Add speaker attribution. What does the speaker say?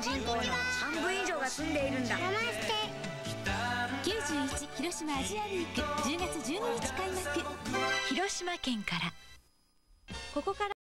Speaker 1: 人口の半分以上が住んでいるんだ。
Speaker 2: 91広島アジアウィーク10月12日開幕。広島県から。ここから